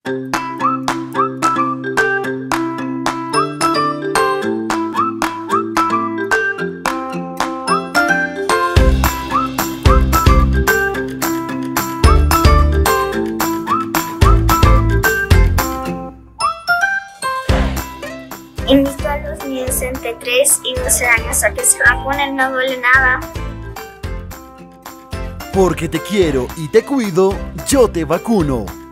Invito a los niños entre 3 y 12 años a que se vacunen, no duele nada. Porque te quiero y te cuido, yo te vacuno.